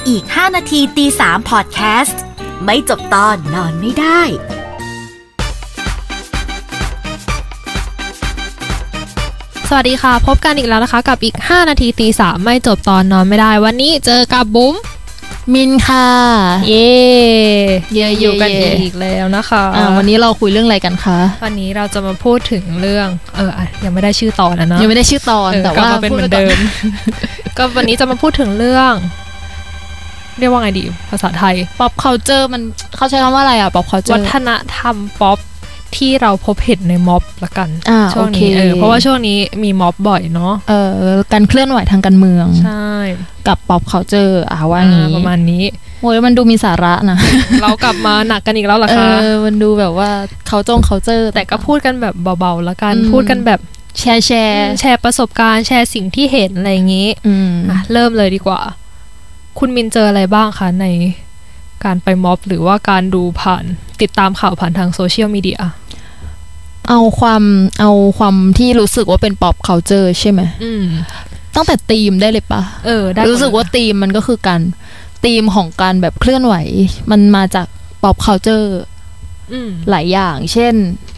อีก5นาทีตี3พอดแคสต์ไม่จบตอนนอนไม่ได้สวัสดีค่ะพบกันอีกแล้วนะคะกับอีก5นาทีตี3ไม่จบตอนนอนไม่ได้วันนี้เจอกับบุ๋มมินค่ะเย่อยู่กันอีกแล้วนะคะวันนี้เราคุยเรื่องอะไรกันคะวันนี้เราจะมาพูดถึงเรื่องยังไม่ได้ชื่อตอนนะยังไม่ได้ชื่อตอนแต่ว่าเป็นเหมือนเดิม ก็วันนี้จะมาพูดถึงเรื่องเรียกว่าไงดีภาษาไทย pop culture มันเขาใช้คำว่าอะไรอ่ะ pop culture วัฒนธรรมป๊อปที่เราพบเห็นในม็อบละกันช่วงนี้เพราะว่าช่วงนี้มีม็อบบ่อยเนาะการเคลื่อนไหวทางการเมืองใช่กับ pop culture ว่างี้ประมาณนี้โอ้ยมันดูมีสาระนะเรากลับมาหนักกันอีกแล้วเหรอคะมันดูแบบว่าculture แต่ก็พูดกันแบบเบาๆละกันพูดกันแบบแชร์ประสบการณ์แชร์สิ่งที่เห็นอะไรอย่างงี้เริ่มเลยดีกว่าคุณมินเจออะไรบ้างคะในการไปม็อบหรือว่าการดูผ่านติดตามข่าวผ่านทางโซเชียลมีเดียเอาความที่รู้สึกว่าเป็น pop culture ใช่ไหมตั้งแต่ธีมได้เลยปะได้รู้สึกว่าธีมมันก็คือการธีมของการแบบเคลื่อนไหวมันมาจาก pop culture หลายอย่างเช่น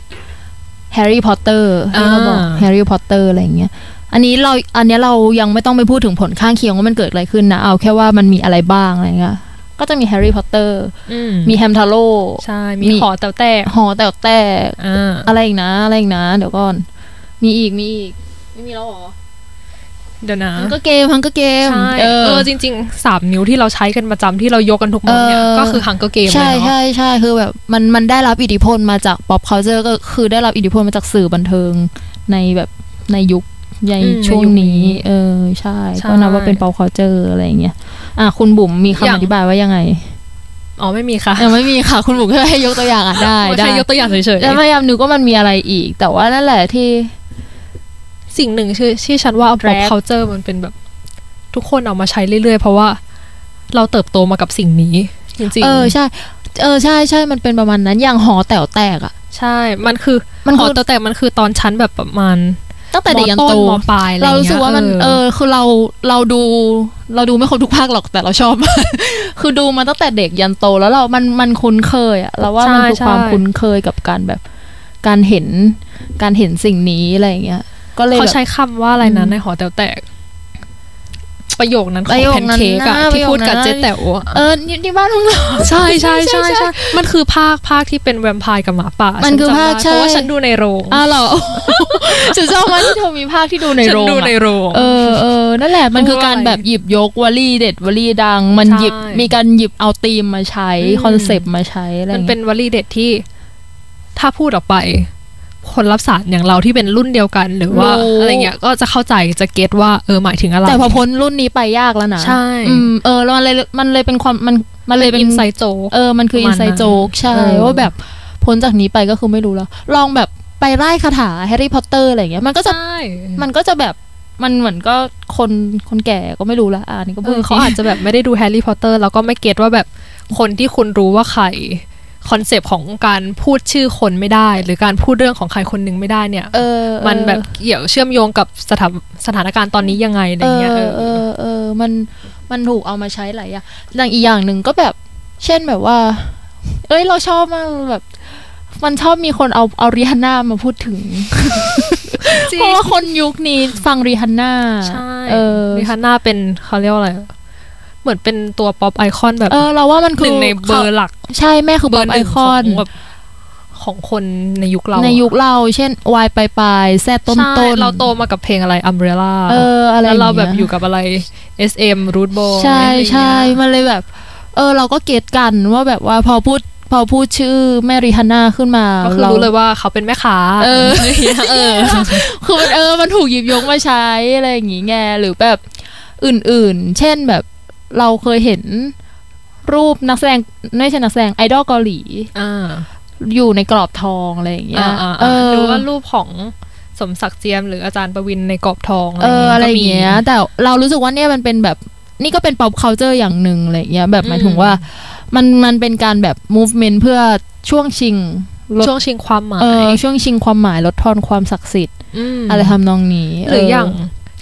Harry Potter ที่เขาบอก Harry Potter อะไรอย่างเงี้ยอันนี้เรายังไม่ต้องไปพูดถึงผลข้างเคียงว่ามันเกิดอะไรขึ้นนะเอาแค่ว่ามันมีอะไรบ้างอะไรเงี้ยก็จะมีแฮร์รี่พอตเตอร์มีแฮมทาโร่ใช่มีหอแต๋วแตกอะไรอีกนะเดี๋ยวก่อนมีอีกไม่มีแล้วหรอเดี๋ยวนะมันก็เกมใช่จริงๆ3นิ้วที่เราใช้กันประจำที่เรายกกันทุกมื้อเนี่ยก็คือฮังเกอร์เกมเลยเนาะใช่คือแบบมันได้รับอิทธิพลมาจาก pop culture ก็คือได้รับอิทธิพลมาจากสื่อบันเทิงในแบบในยุคในช่วงนี้ใช่ก็นับว่าเป็น pop culture อะไรอย่างเงี้ยคุณบุ๋มมีคำอธิบายว่ายังไงไม่มีค่ะไม่มีค่ะคุณบุ๋มแค่ให้ยกตัวอย่างได้แค่ยกตัวอย่างเฉยๆแล้วพยายามนึกว่ามันมีอะไรอีกแต่ว่านั่นแหละที่สิ่งหนึ่งที่ฉันว่า pop culture มันเป็นแบบทุกคนเอามาใช้เรื่อยๆเพราะว่าเราเติบโตมากับสิ่งนี้จริงๆใช่ใช่มันเป็นประมาณนั้นอย่างหอแต๋วแตกใช่มันคือหอแต๋วแตกมันคือตอนชั้นแบบประมาณตั้งแต่เด็กยันโตปลายอะไรเงี้ยเรารู้สึกว่ามันคือเราดูไม่ครบทุกภาคหรอกแต่เราชอบ คือดูมาตั้งแต่เด็กยันโตแล้วมันคุ้นเคยอะเราว่ามันคือความคุ้นเคยกับการแบบการเห็นสิ่งนี้อะไรอย่างเงี้ยก็เลยเขาใช้คำว่าอะไรนะในหอแต๋วแตกประโยคนั้นของแพนเค้กอะที่พูดกับเจ๊แต๋วที่บ้านมึงเหรอใช่มันคือภาคที่เป็นแวมไพร์กับหมาป่ามันคือภาคเพราะว่าฉันดูในโรงเหรอฉันชอบมากที่เธอมีภาคที่ดูในโรงฉันดูในโรงนั่นแหละมันคือการแบบหยิบยกวลีเด็ดวลีดังมันมีการหยิบเอาธีมมาใช้คอนเซปต์มาใช้อะไรมันเป็นวลีเด็ดที่ถ้าพูดออกไปคนรับสารอย่างเราที่เป็นรุ่นเดียวกันหรือว่าอะไรเงี้ยก็จะเข้าใจจะเก็ตว่าหมายถึงอะไรแต่พอพ้นรุ่นนี้ไปยากแล้วนะใช่แล้วมันเลยเป็นความมันเลยเป็นอินไซต์โจ๊กมันคืออินไซต์โจ๊กใช่ว่าแบบพ้นจากนี้ไปก็คือไม่รู้แล้วลองแบบไปไล่คาถาแฮร์รี่พอตเตอร์อะไรเงี้ยมันก็จะแบบมันเหมือนก็คนแก่ก็ไม่รู้ละนี่ก็เขาอาจจะแบบไม่ได้ดูแฮร์รี่พอตเตอร์แล้วก็ไม่เก็ตว่าแบบคนที่คุณรู้ว่าใครคอนเซปต์ของการพูดชื่อคนไม่ได้หรือการพูดเรื่องของใครคนนึงไม่ได้เนี่ยมันแบบเกี่ยวเชื่อมโยงกับสถานการณ์ตอนนี้ยังไงอะไรเงี้ยมันถูกเอามาใช้หลายอย่างอีกอย่างหนึ่งก็แบบเช่นแบบว่าเราชอบมากแบบมันชอบมีคนเอาริฮันน่ามาพูดถึงเพราะว่าคนยุคนี้ฟังริฮันน่าใช่ริฮันน่าเป็นเขาเรียกว่าอะไรเหมือนเป็นตัวป๊อปไอคอนแบบเราว่ามันคือหนึ่งในเบอร์หลักใช่แม่คือป๊อปไอคอนของคนในยุคเราเช่นวายปลายแซ่ต้นเราโตมากับเพลงอะไร Umbrella อะไรแล้วเราแบบอยู่กับอะไร SM Root Boy ใช่มันเลยแบบเราก็เก็ตกันว่าแบบว่าพอพูดชื่อแม่ริฮันน่าขึ้นมาก็คือรู้เลยว่าเขาเป็นแม่ค้าคือมันถูกหยิบยกมาใช้อะไรอย่างงี้ไงหรือแบบอื่นๆเช่นแบบเราเคยเห็นรูปนักแสดงไม่ใช่นักแสดงไอดอลเกาหลีอยู่ในกรอบทองอะไรอย่างเงี้ยหรือว่ารูปของสมศักดิ์เจียมหรืออาจารย์ประวินในกรอบทองอะไรอย่างเงี้ยแต่เรารู้สึกว่าเนี่ยมันเป็นแบบนี่ก็เป็น pop culture อย่างหนึ่งอะไรอย่างเงี้ยแบบหมายถึงว่ามันเป็นการแบบ movement เพื่อช่วงชิงความหมายช่วงชิงความหมายลดทอนความศักดิ์สิทธิ์อะไรทำนองนี้หรืออย่าง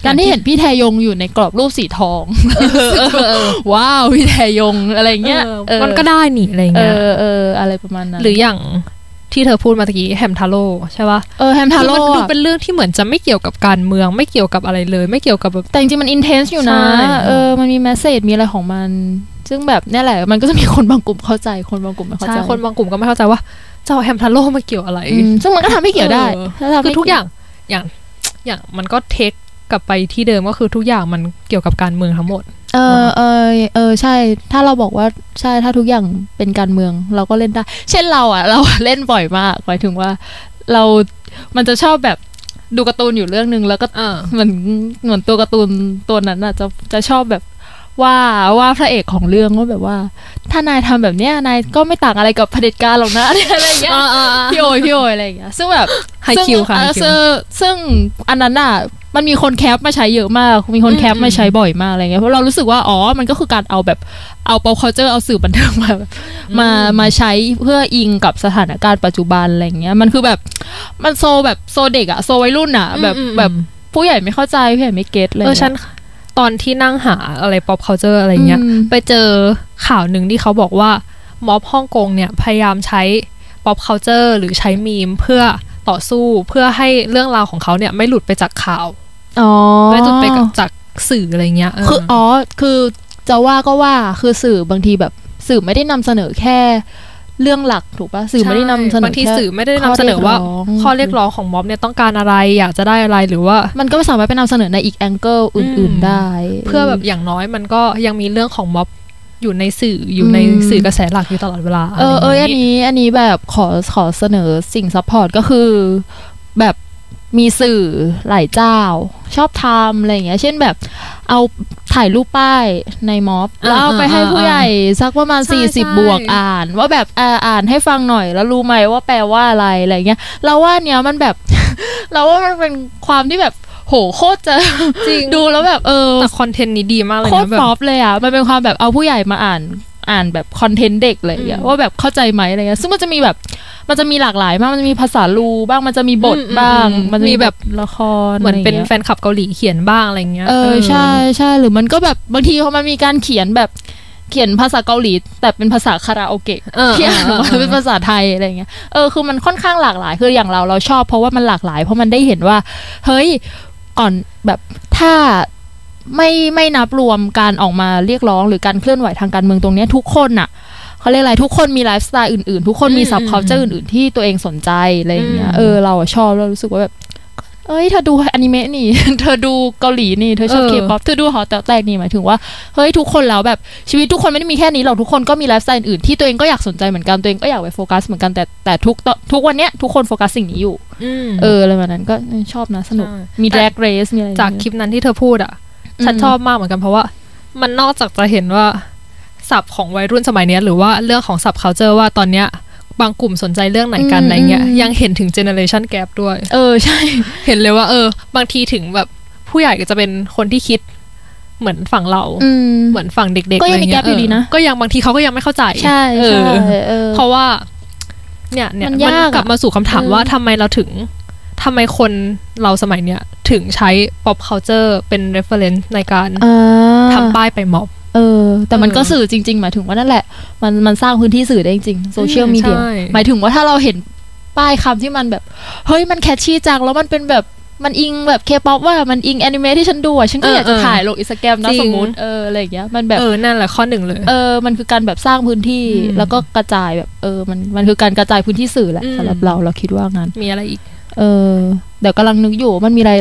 การที่เห็นพี่แทยงอยู่ในกรอบรูปสีทองว้าวพี่แทยงอะไรเงี้ยมันก็ได้นี่อะไรเงี้ยอะไรประมาณนั้นหรืออย่างที่เธอพูดมาตะกี้แฮมทาโร่ใช่ป่ะแฮมทาโร่มันดูเป็นเรื่องที่เหมือนจะไม่เกี่ยวกับการเมืองไม่เกี่ยวกับอะไรเลยไม่เกี่ยวกับแบบแต่จริงๆมันอินเทนส์อยู่นะมันมีแมสเสจมีอะไรของมันซึ่งแบบนี่แหละมันก็จะมีคนบางกลุ่มเข้าใจคนบางกลุ่มไม่เข้าใจคนบางกลุ่มก็ไม่เข้าใจว่าเจ้าแฮมทาโร่มาเกี่ยวอะไรซึ่งมันก็ทำให้เกี่ยวได้คือทุกอย่างมันก็เทคกลับไปที่เดิมก็คือทุกอย่างมันเกี่ยวกับการเมืองทั้งหมดใช่ถ้าเราบอกว่าใช่ถ้าทุกอย่างเป็นการเมืองเราก็เล่นได้เช่นเราเล่นบ่อยมากหมายถึงว่ามันจะชอบแบบดูการ์ตูนอยู่เรื่องนึงแล้วก็เหมือนตัวการ์ตูนตัวนั้นอ่ะจะชอบแบบว่าพระเอกของเรื่องว่าแบบว่าถ้านายทำแบบเนี้ยนายก็ไม่ต่างอะไรกับเผด็จการหรอกนะอะไรอย่างเงี้ยพี่โอยอะไรอย่างเงี้ยซึ่งแบบไฮคิวค่ะซึ่งอันนั้นอ่ะมันมีคนแคปมาใช้เยอะมากมีคนแคปมาใช้บ่อยมากอะไรเงี้ยเพราะเรารู้สึกว่ามันก็คือการเอา pop culture เอาสื่อบันเทิงมาใช้เพื่ออิงกับสถานการณ์ปัจจุบันอะไรเงี้ยมันคือแบบมันโซเด็กอะโซวัยรุ่นอะแบบผู้ใหญ่ไม่เข้าใจผู้ใหญ่ไม่เก็ตเลยฉันตอนที่นั่งหาอะไร pop culture อะไรเงี้ยไปเจอข่าวหนึ่งที่เขาบอกว่าม็อบฮ่องกงเนี่ยพยายามใช้ pop culture หรือใช้มีมเพื่อต่อสู้เพื่อให้เรื่องราวของเขาเนี่ยไม่หลุดไปจากข่าวไม่หลุดไปจากสื่ออะไรเงี้ยคือจะว่าก็ว่าคือสื่อบางทีแบบสื่อไม่ได้นำเสนอแค่เรื่องหลักถูกป่ะสื่อไม่ได้นำเสนอบางทีสื่อไม่ได้นำเสนอว่าข้อเรียกร้องของม็อบเนี่ยต้องการอะไรอยากจะได้อะไรหรือว่ามันก็ไม่สามารถไปนำเสนอในอีกแองเกิลอื่นๆได้เพื่อแบบอย่างน้อยมันก็ยังมีเรื่องของม็อบอยู่ในสื่ออยู่ในสื่อกระแสหลักอยู่ตลอดเวลาอันนี้แบบขอเสนอสิ่งซัพพอร์ตก็คือแบบมีสื่อหลายเจ้าชอบทำอะไรอย่างเงี้ยเช่นแบบเอาถ่ายรูปป้ายในม็อบแล้วเอาไปให้ผู้ใหญ่สักประมาณ40บวกอ่านว่าแบบอ่านให้ฟังหน่อยแล้วรู้ไหมว่าแปลว่าอะไรเงี้ยเราว่าเนี้ยมันแบบเราว่ามันเป็นความที่แบบโหโคตรจะดูแล้วแบบแต่คอนเทนต์นี้ดีมากเลยนะโคตรป๊อปเลยอ่ะมันเป็นความแบบเอาผู้ใหญ่มาอ่านแบบคอนเทนต์เด็กเลยว่าแบบเข้าใจไหมอะไรเงี้ยซึ่งมันจะมีหลากหลายมากมันจะมีภาษาลูบ้างมันจะมีบทบ้างมันจะมีแบบละครเหมือนเป็นแฟนคลับเกาหลีเขียนบ้างอะไรเงี้ยใช่หรือมันก็แบบบางทีพอมันมีการเขียนภาษาเกาหลีแต่เป็นภาษาคาราโอเกะที่อ่านว่าเป็นภาษาไทยอะไรเงี้ยคือมันค่อนข้างหลากหลายคืออย่างเราชอบเพราะว่ามันหลากหลายเพราะมันได้เห็นว่าเฮ้ยก่อนแบบถ้าไม่นับรวมการออกมาเรียกร้องหรือการเคลื่อนไหวทางการเมืองตรงนี้ทุกคนน่ะเขาเรียกอะไรทุกคนมีไลฟ์สไตล์อื่นๆทุกคนมีซับคัลเจอร์อื่นๆที่ตัวเองสนใจอะไรอย่างเงี้ยเราชอบเรารู้สึกว่าแบบเธอดูอนิเมะนี่ เธอดูเกาหลีนี่เธอชอบเคป๊อปเธอดูหอแต๋วแตกนี่หมายถึงว่าเฮ้ยทุกคนแล้วแบบชีวิตทุกคนไม่ได้มีแค่นี้หรอกทุกคนก็มีไลฟ์สไตล์อื่นที่ตัวเองก็อยากสนใจเหมือนกันตัวเองก็อยากไปโฟกัสเหมือนกันแต่ทุกวันเนี้ยทุกคนโฟกัสสิ่งนี้อยู่อะไรแบบนั้นก็ชอบนะสนุกมีแดร็กเรสมีอะไรจากคลิปนั้นที่เธอพูดอ่ะฉันชอบมากเหมือนกันเพราะว่ามันนอกจากจะเห็นว่าศัพท์ของวัยรุ่นสมัยนี้หรือว่าเรื่องของศัพท์ culture ว่าตอนเนี้ยบางกลุ่มสนใจเรื่องไหนกันอะไรเงี้ยยังเห็นถึง generation gap ด้วยใช่เห็นเลยว่าบางทีถึงแบบผู้ใหญ่ก็จะเป็นคนที่คิดเหมือนฝั่งเราเหมือนฝั่งเด็กๆก็ยังมีแกปอยู่ดีนะก็ยังบางทีเขาก็ยังไม่เข้าใจใช่เพราะว่าเนี่ยมันกลับมาสู่คำถามว่าทำไมคนเราสมัยเนี้ยถึงใช้ pop culture เป็น reference ในการทำป้ายไปม็อบแต่มันก็สื่อจริงๆหมายถึงว่านั่นแหละมันสร้างพื้นที่สื่อได้จริงโซเชียลมีเดียหมายถึงว่าถ้าเราเห็นป้ายคำที่มันแบบเฮ้ยมันแคชชี่จังแล้วมันเป็นแบบมันอิงแบบเคป๊อปว่ามันอิงแอนิเมะที่ฉันดูฉันก็อยากจะถ่ายลงอินสตาแกรมนะสมมติอะไรอย่างเงี้ยมันแบบนั่นแหละข้อหนึ่งเลยมันคือการแบบสร้างพื้นที่แล้วก็กระจายแบบมันคือการกระจายพื้นที่สื่อแหละสำหรับเราคิดว่างั้นมีอะไรอีกเดี๋ยวกำลังนึกอยู่มันมีอะไร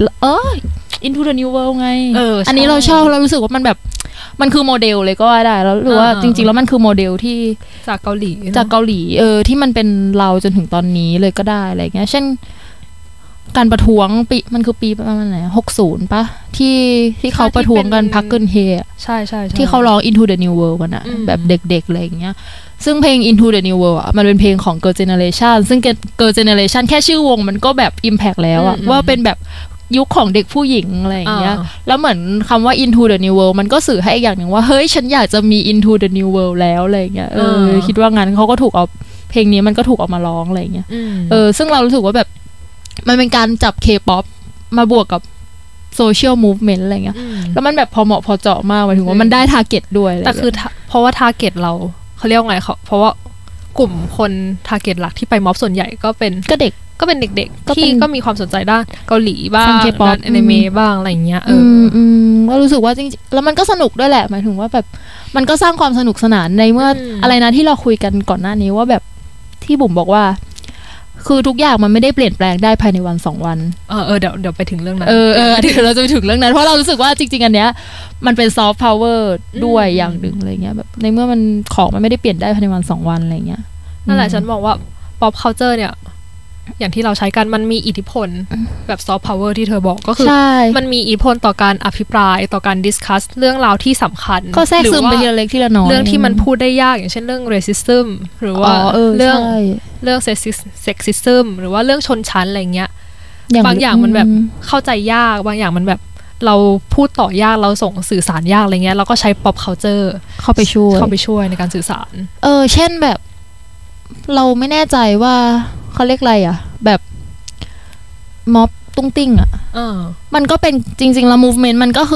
Into the New World ไงอันนี้เราชอบเรารู้สึกว่ามันแบบมันคือโมเดลเลยก็ว่าได้แล้วหรือว่าจริงๆแล้วมันคือโมเดลที่จากเกาหลีที่มันเป็นเราจนถึงตอนนี้เลยก็ได้อะไรเงี้ยเช่นการประท้วงปีมันคือปีประมาณไหน60ป่ะที่เขาประท้วงกันพักเกินเฮใช่ที่เขาร้อง Into the New World กันอะแบบเด็กๆอะไรอย่างเงี้ยซึ่งเพลง Into the New World อ่ะมันเป็นเพลงของ Girl Generation ซึ่ง Girl Generation แค่ชื่อวงมันก็แบบ impact แล้วอะว่าเป็นแบบยุคของเด็กผู้หญิงอะไรอย่างเงี้ยแล้วเหมือนคำว่า Into the New World มันก็สื่อให้อีกอย่างหนึ่งว่าเฮ้ยฉันอยากจะมี Into the New World แล้วอะไรอย่างเงี้ยคิดว่างั้นเขาก็ถูกเอาเพลงนี้มันก็ถูกเอามาร้องอะไรอย่างเงี้ยซึ่งเรารู้สึกว่าแบบมันเป็นการจับ K-pop มาบวกกับ social movement อะไรเงี้ยแล้วมันแบบพอเหมาะพอเจาะมากหมายถึงว่ามันได้ target ด้วยแต่คือเพราะว่า target เราเขาเรียกว่าไงเพราะว่ากลุ่มคน target หลักที่ไปม็อบส่วนใหญ่ก็เป็นเด็กๆที่ก็มีความสนใจด้านเกาหลีบ้างด้านแอนิเมะบ้างอะไรอย่างเงี้ยก็รู้สึกว่าจริงๆแล้วมันก็สนุกด้วยแหละหมายถึงว่าแบบมันก็สร้างความสนุกสนานในเมื่ออะไรนะที่เราคุยกันก่อนหน้านี้ว่าแบบที่บุ๋มบอกว่าคือทุกอย่างมันไม่ได้เปลี่ยนแปลงได้ภายในวัน2 วันเดี๋ยวไปถึงเรื่องนั้นเดี๋ยวเราจะไปถึงเรื่องนั้นเพราะเรารู้สึกว่าจริงๆอันเนี้ยมันเป็นซอฟต์พาวเวอร์ด้วยอย่างหนึ่งอะไรเงี้ยแบบในเมื่อมันของมันไม่ได้เปลี่ยนได้ภายในวัน2 วันอะไรเงี้ยนั่นแหละฉันมองว่า pop culture เนี่ยอย่างที่เราใช้กันมันมีอิทธิพลแบบซอฟต์พาวเวอร์ที่เธอบอกก็คือมันมีอิทธิพลต่อการอภิปรายต่อการดิสคัสเรื่องราวที่สำคัญก็แทรกซึมไปทีละเล็กทีละน้อยเรื่องที่มันพูดได้ยากอย่างเช่นเรื่อง racism หรือว่าเรื่อง sexism หรือว่าเรื่องชนชั้นอะไรเงี้ยบางอย่างมันแบบเข้าใจยากบางอย่างมันแบบเราพูดต่อยากเราส่งสื่อสารยากอะไรเงี้ยเราก็ใช้ pop culture เข้าไปช่วยในการสื่อสารเช่นแบบเราไม่แน่ใจว่าเขาเรียกอะไรอ่ะแบบม็อบตุ้งติ้งอ่ะมันก็เป็นจริงๆแล้ว movement มันก็คือ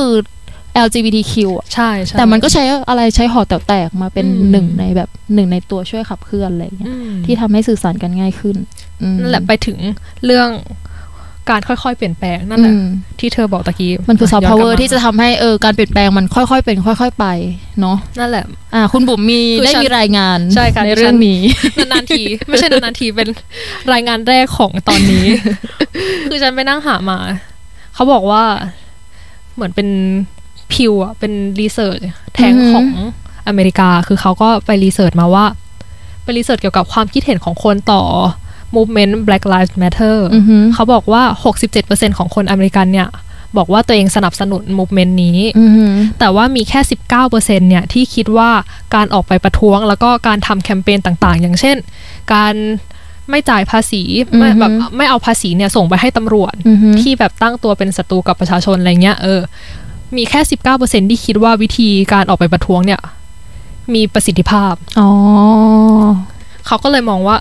LGBTQ อ่ะใช่แต่มันก็ใช้อะไรใช้หอแต๋วแตกมาเป็นหนึ่งในตัวช่วยขับเคลื่อนอะไรอย่างเงี้ยที่ทำให้สื่อสารกันง่ายขึ้นนั่นแหละไปถึงเรื่องการค่อยๆเปลี่ยนแปลงนั่นแหละที่เธอบอกตะกี้มันคือซอฟต์พาวเวอร์ที่จะทำให้การเปลี่ยนแปลงมันค่อยๆเป็นค่อยๆไปเนาะนั่นแหละคุณบุ๋มมีรายงานในเรื่องนี้นานๆทีไม่ใช่นานๆทีเป็นรายงานแรกของตอนนี้ คือฉันไปนั่งหามาเขาบอกว่าเหมือนเป็นพิวอ่ะเป็นรีเสิร์ชแทงของอเมริกาคือเขาก็ไปรีเสิร์ชมาว่าไปรีเสิร์ชเกี่ยวกับความคิดเห็นของคนต่อmovement Black Lives Matter เขาบอกว่า 67% ของคนอเมริกันเนี่ยบอกว่าตัวเองสนับสนุน movement นี้แต่ว่ามีแค่ 19% เนี่ยที่คิดว่าการออกไปประท้วงแล้วก็การทำแคมเปญต่างๆอย่างเช่นการไม่จ่ายภาษีแบบไม่เอาภาษีเนี่ยส่งไปให้ตำรวจที่แบบตั้งตัวเป็นศัตรูกับประชาชนอะไรเงี้ยมีแค่ 19% ที่คิดว่าวิธีการออกไปประท้วงเนี่ยมีประสิทธิภาพเขาก็เลยมองว่า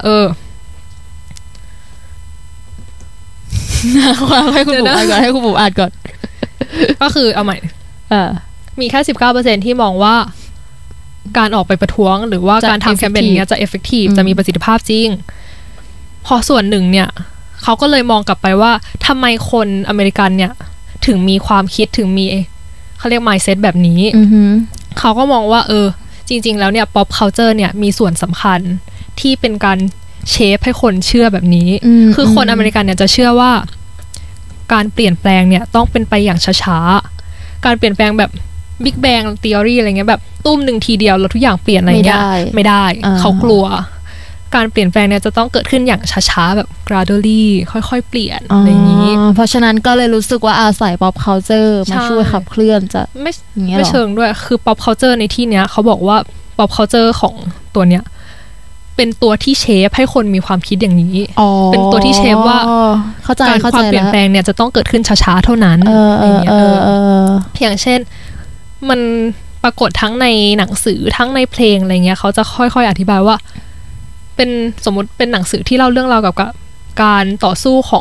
ให้คุณปู่อ่านก่อนให้คุณปู่อ่านก่อนก็คือเอาใหม่มีแค่ 19% ที่มองว่าการออกไปประท้วงหรือว่าการทำแคมเปญนี้จะ effective จะมีประสิทธิภาพจริงพอส่วนหนึ่งเนี่ยเขาก็เลยมองกลับไปว่าทำไมคนอเมริกันเนี่ยถึงมีความคิดถึงมีเขาเรียก mindset แบบนี้เขาก็มองว่าจริงๆแล้วเนี่ย pop culture เนี่ยมีส่วนสำคัญที่เป็นการเชฟให้คนเชื่อแบบนี้คือคนอเมริกันเนี่ยจะเชื่อว่าการเปลี่ยนแปลงเนี่ยต้องเป็นไปอย่างช้าๆการเปลี่ยนแปลงแบบ Big Bang Theory อะไรเงี้ยแบบตุ้มหนึ่งทีเดียวแล้วทุกอย่างเปลี่ยนอะไรเงี้ยไม่ได้เขากลัวการเปลี่ยนแปลงเนี่ยจะต้องเกิดขึ้นอย่างช้าๆแบบ gradually ค่อยๆเปลี่ยนอะไรอย่างนี้เพราะฉะนั้นก็เลยรู้สึกว่าอาศัย pop culture มาช่วยขับเคลื่อนจะไม่เชิงด้วยคือ pop culture ในที่เนี้ยเขาบอกว่า pop culture ของตัวเนี้ยเป็นตัวที่เชฟให้คนมีความคิดอย่างนี้เป็นตัวที่เชฟว่าการความเปลี่ยนแปลงเนี่ยจะต้องเกิดขึ้นช้าๆเท่านั้นอย่างเช่นมันปรากฏทั้งในหนังสือทั้งในเพลงอะไรเงี้ยเขาจะค่อยๆอธิบายว่าเป็นสมมติเป็นหนังสือที่เล่าเรื่องราวกับการต่อสู้ของ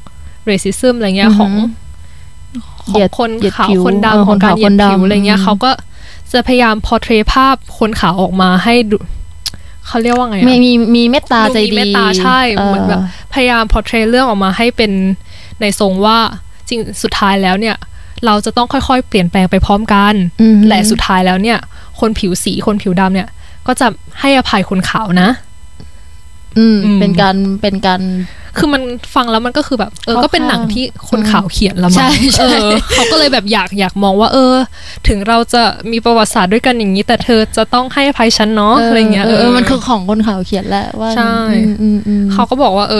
racism อะไรเงี้ยของคนขาวคนดำของการเหยียดผิวอะไรเงี้ยเขาก็จะพยายาม portray ภาพคนขาวออกมาให้ดูเขาเรียกว่าไงมีเมตตาใจดีมีเมตตาใช่เหมือนแบบพยายามพอร์เทรตเรื่องออกมาให้เป็นในทรงว่าจริงสุดท้ายแล้วเนี่ยเราจะต้องค่อยๆเปลี่ยนแปลงไปพร้อมกันและสุดท้ายแล้วเนี่ยคนผิวสีคนผิวดำเนี่ยก็จะให้อภัยคนขาวนะเป็นการคือมันฟังแล้วมันก็คือแบบก็เป็นหนังที่คนขาวเขียนแล้วมั้งเขาก็เลยแบบอยากมองว่าถึงเราจะมีประวัติศาสตร์ด้วยกันอย่างนี้แต่เธอจะต้องให้อภัยฉันเนาะอะไรเงี้ยมันคือของคนขาวเขียนแหละว่าใช่เขาก็บอกว่า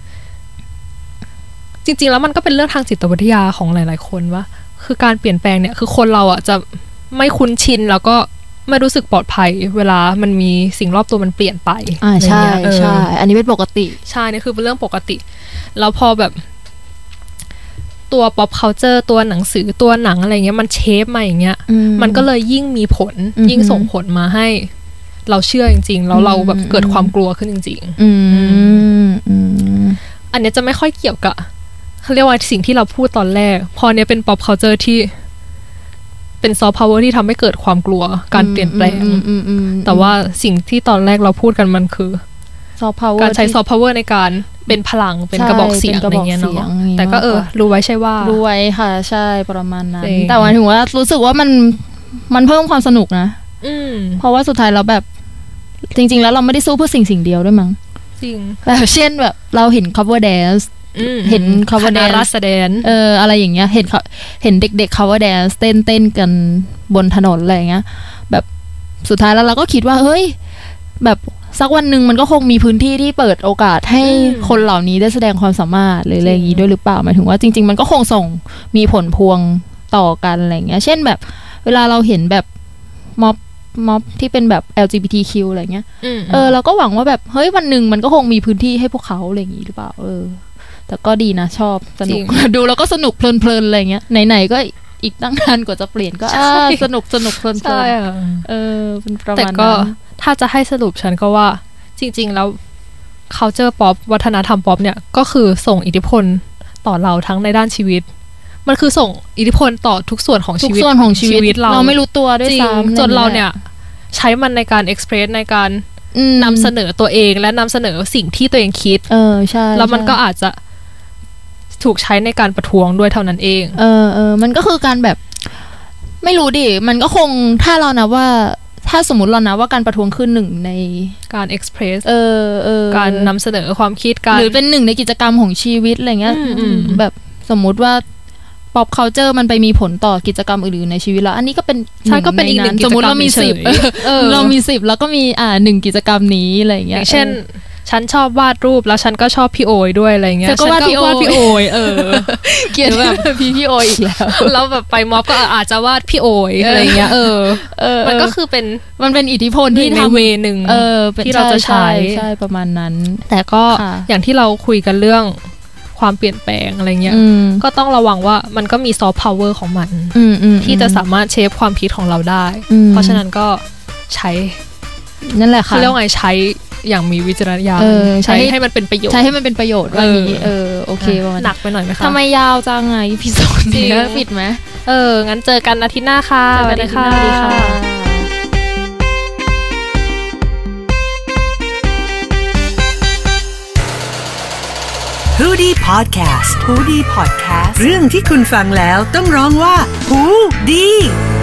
จริงๆแล้วมันก็เป็นเรื่องทางจิตวิทยาของหลายๆคนว่าคือการเปลี่ยนแปลงเนี่ยคือคนเราอ่ะจะไม่คุ้นชินแล้วก็ไม่รู้สึกปลอดภัยเวลามันมีสิ่งรอบตัวมันเปลี่ยนไปใช่ใช่อันนี้เป็นปกติใช่นี่คือเป็นเรื่องปกติแล้วพอแบบตัว pop culture ตัวหนังสือตัวหนังอะไรเงี้ยมันเชฟมาอย่างเงี้ยมันก็เลยยิ่งมีผลยิ่งส่งผลมาให้เราเชื่อจริงๆแล้วเราแบบเกิดความกลัวขึ้นจริงๆอันนี้จะไม่ค่อยเกี่ยวกับเขาเรียกว่าสิ่งที่เราพูดตอนแรกพอเนี้ยเป็น pop culture ที่เป็น soft power ที่ทำให้เกิดความกลัวการเปลี่ยนแปลงแต่ว่าสิ่งที่ตอนแรกเราพูดกันมันคือ soft power การใช้ soft power ในการเป็นพลังเป็นกระบอกเสียงอะไรเงี้ยเนาะแต่ก็รู้ไว้ใช่ว่ารู้ไว้ค่ะใช่ประมาณนั้นแต่ว่าถึงว่ารู้สึกว่ามันเพิ่มความสนุกนะเพราะว่าสุดท้ายเราแบบจริงๆแล้วเราไม่ได้สู้เพื่อสิ่งเดียวด้วยมั้งจริงแบบเช่นแบบเราเห็น cover dance เห็น cover dance แสดงอะไรอย่างเงี้ยเห็นเด็กๆ cover dance เต้นกันบนถนนอะไรอย่างเงี้ยแบบสุดท้ายแล้วเราก็คิดว่าเฮ้ยแบบสักวันหนึ่งมันก็คงมีพื้นที่ที่เปิดโอกาสให้คนเหล่านี้ได้แสดงความสามารถหรืออะไรอย่างงี้ด้วยหรือเปล่าหมายถึงว่าจริงๆมันก็คงส่งมีผลพวงต่อกันอะไรอย่างเงี้ยเช่นแบบเวลาเราเห็นแบบม็อบที่เป็นแบบ LGBTQ อะไรเงี้ยเราก็หวังว่าแบบเฮ้ยวันหนึ่งมันก็คงมีพื้นที่ให้พวกเขาอะไรอย่างงี้หรือเปล่าแต่ก็ดีนะชอบสนุกดูแล้วก็สนุกเพลินๆอะไรเงี้ยไหนๆก็อีกตั้งนานกว่าจะเปลี่ยนก็สนุกเพลินๆเป็นประมาณนั้นแต่ก็ถ้าจะให้สรุปฉันก็ว่าจริงๆแล้ว culture pop วัฒนธรรม pop เนี่ยก็คือส่งอิทธิพลต่อเราทั้งในด้านชีวิตมันคือส่งอิทธิพลต่อทุกส่วนของชีวิตเราไม่รู้ตัวด้วยซ้ำจนเราเนี่ยใช้มันในการ express ในการนำเสนอตัวเองและนำเสนอสิ่งที่ตัวเองคิดใช่แล้วมันก็อาจจะถูกใช้ในการประท้วงด้วยเท่านั้นเองมันก็คือการแบบไม่รู้ดิมันก็คงถ้าเรานะว่าถ้าสมมติเรานะว่าการประท้วงคือหนึ่งในการ express การนำเสนอความคิดหรือเป็นหนึ่งในกิจกรรมของชีวิตอะไรเงี้ยแบบสมมุติว่า pop culture มันไปมีผลต่อกิจกรรมอื่นๆในชีวิตแล้วอันนี้ก็เป็นใช่ก็เป็นอีกหนึ่งกิจกรรมสมมติเรามี10เรามี10แล้วก็มี1กิจกรรมนี้อะไรเงี้ยเช่นฉันชอบวาดรูปแล้วฉันก็ชอบพี่โอยด้วยอะไรเงี้ยฉันก็วาดพี่โอยเกลียดแบบพี่โอยอีกแล้วแล้วแบบไปม็อบก็อาจจะวาดพี่โอยอะไรเงี้ยมันก็คือมันเป็นอิทธิพลที่ทำเวนึงที่เราจะใช้ประมาณนั้นแต่ก็อย่างที่เราคุยกันเรื่องความเปลี่ยนแปลงอะไรเงี้ยก็ต้องระวังว่ามันก็มีซอฟต์พาวเวอร์ของมันที่จะสามารถเชฟความคิดของเราได้เพราะฉะนั้นก็ใช้นั่นแหละค่ะเรียกว่าไงใช้อย่างมีวิจารณญาณใช้ให้มันเป็นประโยชน์ใช้ให้มันเป็นประโยชน์ว่านี้โอเคหนักไปหน่อยไหมคะทำไมยาวจังไงพี่สอนจริงปิดไหมงั้นเจอกันอาทิตย์หน้าค่ะสวัสดีค่ะฮูดี้พอดแคสต์ฮูดี้พอดแคสต์เรื่องที่คุณฟังแล้วต้องร้องว่าฮูดี้